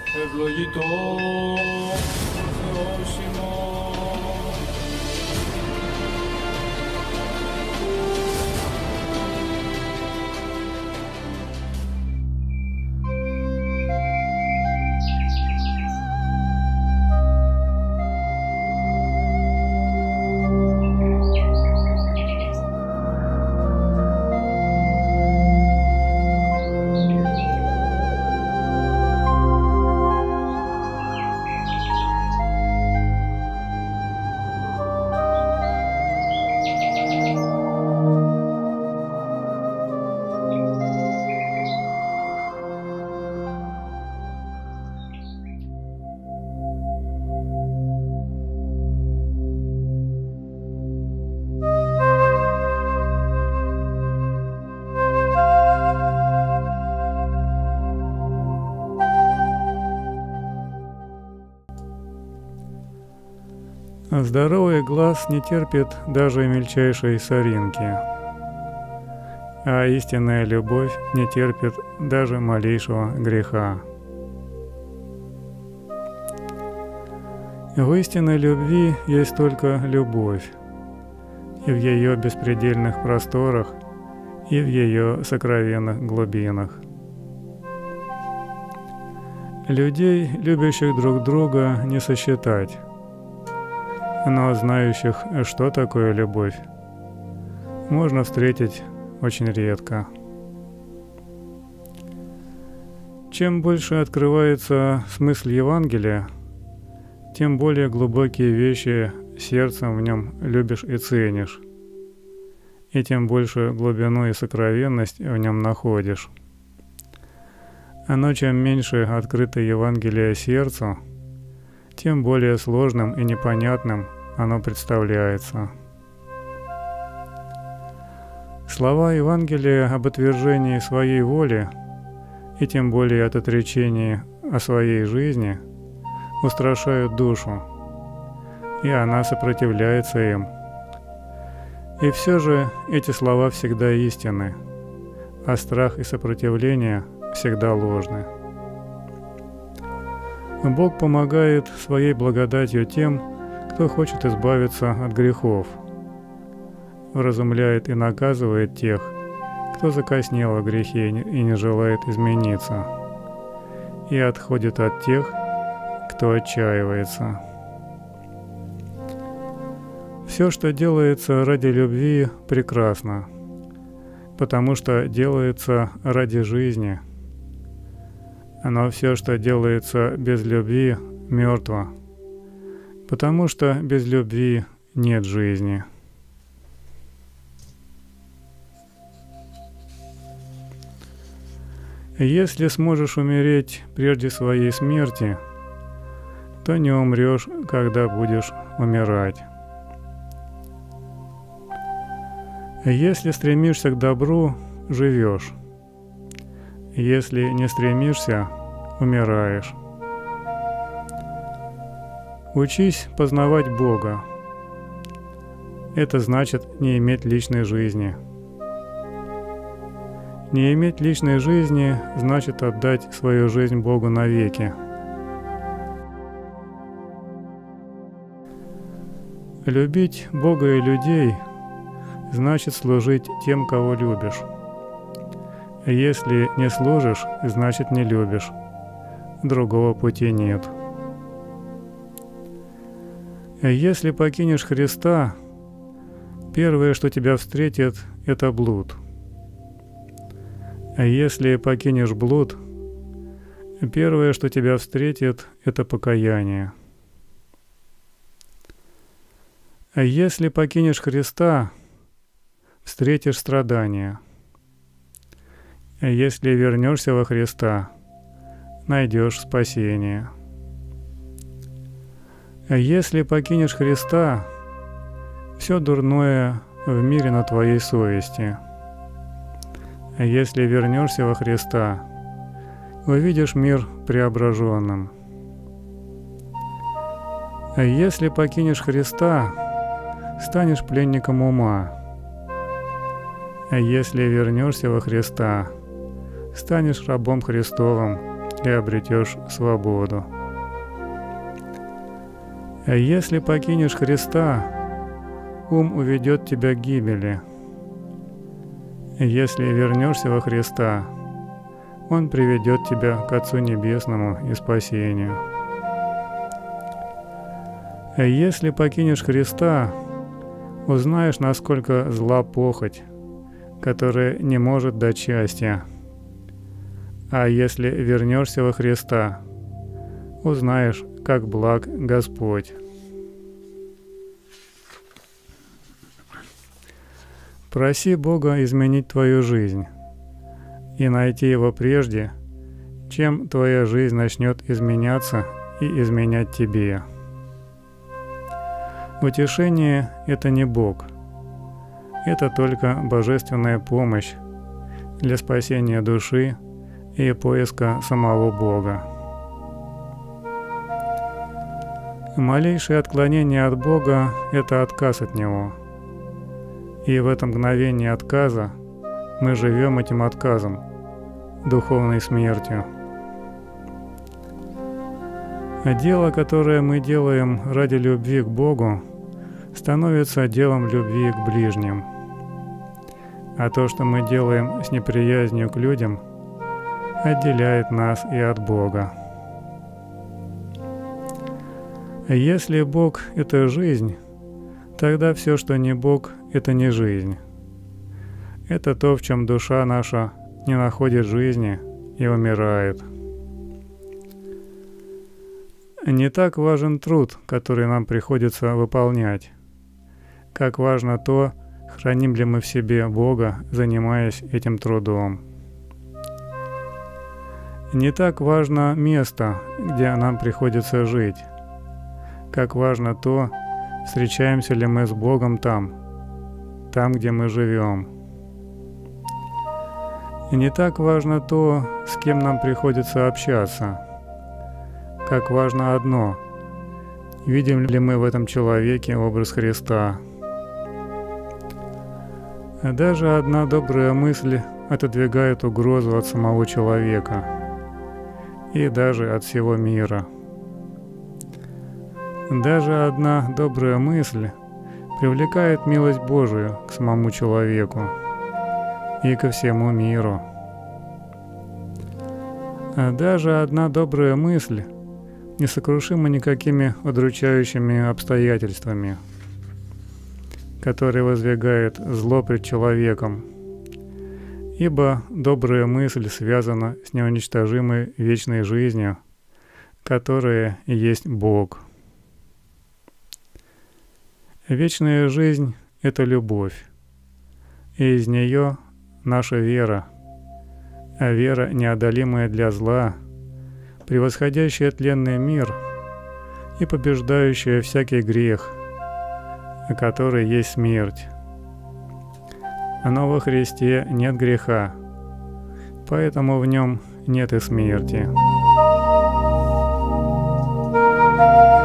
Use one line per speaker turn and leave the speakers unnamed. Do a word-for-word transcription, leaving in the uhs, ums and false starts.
ευλογητός Θεός ημών.
Здоровый глаз не терпит даже мельчайшей соринки, а истинная любовь не терпит даже малейшего греха. В истинной любви есть только любовь, и в ее беспредельных просторах, и в ее сокровенных глубинах. Людей, любящих друг друга, не сосчитать, но знающих, что такое любовь, можно встретить очень редко. Чем больше открывается смысл Евангелия, тем более глубокие вещи сердцем в нем любишь и ценишь, и тем больше глубину и сокровенность в нем находишь. Но чем меньше открыто Евангелие сердцу, тем более сложным и непонятным оно представляется. Слова Евангелия об отвержении своей воли, и тем более от отречения о своей жизни, устрашают душу, и она сопротивляется им. И все же эти слова всегда истинны, а страх и сопротивление всегда ложны. Бог помогает своей благодатью тем, кто хочет избавиться от грехов, вразумляет и наказывает тех, кто закоснел во грехе и не желает измениться, и отходит от тех, кто отчаивается. Все, что делается ради любви, прекрасно, потому что делается ради жизни. Но все, что делается без любви, мертво, потому что без любви нет жизни. Если сможешь умереть прежде своей смерти, то не умрешь, когда будешь умирать. Если стремишься к добру, живешь. Если не стремишься, умираешь. Учись познавать Бога. Это значит не иметь личной жизни. Не иметь личной жизни значит отдать свою жизнь Богу навеки. Любить Бога и людей значит служить тем, кого любишь. Если не служишь, значит не любишь. Другого пути нет. Если покинешь Христа, первое, что тебя встретит, это блуд. Если покинешь блуд, первое, что тебя встретит, это покаяние. Если покинешь Христа, встретишь страдания. Если вернешься во Христа, найдешь спасение. Если покинешь Христа, все дурное в мире на твоей совести. Если вернешься во Христа, увидишь мир преображенным. Если покинешь Христа, станешь пленником ума. Если вернешься во Христа, станешь рабом Христовым и обретешь свободу. А если покинешь Христа, ум уведет тебя к гибели. Если вернешься во Христа, Он приведет тебя к Отцу Небесному и спасению. А если покинешь Христа, узнаешь, насколько зла похоть, которая не может дать счастья. А если вернешься во Христа, узнаешь, как благ Господь. Проси Бога изменить твою жизнь и найти Его прежде, чем твоя жизнь начнет изменяться и изменять тебе. Утешение – это не Бог. Это только божественная помощь для спасения души и поиска самого Бога. Малейшее отклонение от Бога – это отказ от Него. И в это мгновение отказа мы живем этим отказом, духовной смертью. А дело, которое мы делаем ради любви к Богу, становится делом любви к ближним. А то, что мы делаем с неприязнью к людям, отделяет нас и от Бога. Если Бог – это жизнь, тогда все, что не Бог, это не жизнь. Это то, в чем душа наша не находит жизни и умирает. Не так важен труд, который нам приходится выполнять, как важно то, храним ли мы в себе Бога, занимаясь этим трудом. Не так важно место, где нам приходится жить, как важно то, встречаемся ли мы с Богом там, там, где мы живем. И не так важно то, с кем нам приходится общаться, как важно одно – видим ли мы в этом человеке образ Христа. Даже одна добрая мысль отодвигает угрозу от самого человека и даже от всего мира. Даже одна добрая мысль привлекает милость Божию к самому человеку и ко всему миру. А даже одна добрая мысль несокрушима никакими удручающими обстоятельствами, которые воздвигают зло пред человеком, ибо добрая мысль связана с неуничтожимой вечной жизнью, которая есть Бог. Вечная жизнь – это любовь, и из нее наша вера, а вера, неодолимая для зла, превосходящая тленный мир и побеждающая всякий грех, который есть смерть. Но во Христе нет греха, поэтому в нем нет и смерти.